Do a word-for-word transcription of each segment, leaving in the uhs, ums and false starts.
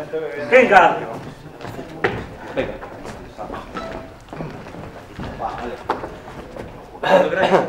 Venga. Venga. Vale.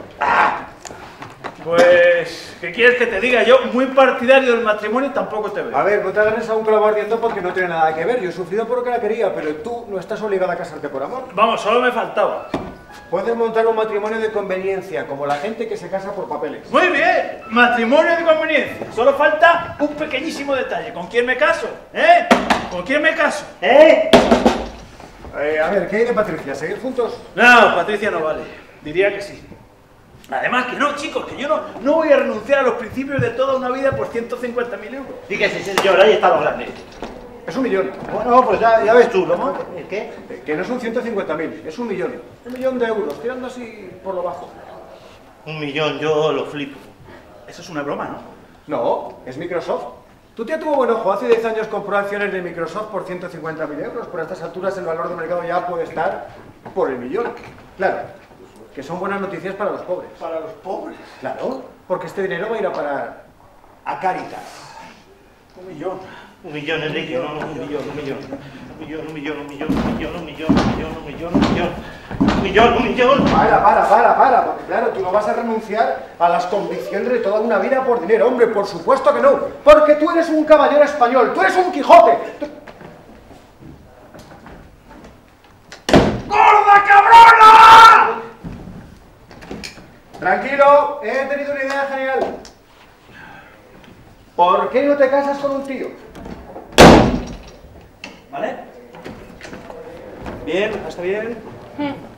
Pues, ¿qué quieres que te diga? Yo, muy partidario del matrimonio, tampoco te veo. A ver, no te agarres a un clavo ardiendo porque no tiene nada que ver. Yo he sufrido porque la quería, pero tú no estás obligada a casarte por amor. Vamos, solo me faltaba. Puedes montar un matrimonio de conveniencia, como la gente que se casa por papeles. Muy bien, matrimonio de conveniencia. Solo falta un pequeñísimo detalle. ¿Con quién me caso? ¿Eh? ¿Con quién me caso? ¿Eh? Eh, a ver, ¿qué hay de Patricia? ¿Seguir juntos? No, Patricia no vale. Diría que sí. Además que no, chicos, que yo no, no voy a renunciar a los principios de toda una vida por ciento cincuenta mil euros. Sí que sí, señor, ahí está lo grande. Es un millón. Bueno, pues ya, ya ves tú, ¿no? ¿Qué? Eh, Que no son ciento cincuenta mil, es un millón. Un millón de euros, tirando así por lo bajo. Un millón, yo lo flipo. Eso es una broma, ¿no? No, es Microsoft. Tu tía tuvo buen ojo, hace diez años compró acciones de Microsoft por ciento cincuenta mil euros. Por estas alturas el valor de mercado ya puede estar por el millón. Claro, que son buenas noticias para los pobres. Para los pobres. Claro, porque este dinero va a ir a parar a Cáritas. Un millón. Un millón, Enrique, no, no, un millón, un millón. Un millón, un millón, un millón, un millón, un millón, un millón, un millón, un millón. Un millón, un millón. Para, para, para, para, porque claro, tú no vas a renunciar a las convicciones de toda una vida por dinero, hombre, por supuesto que no. Porque tú eres un caballero español, tú eres un Quijote. Tú... ¡Gorda cabrona! Tranquilo, he tenido una idea genial. ¿Por qué no te casas con un tío? ¿Vale? Bien, está bien.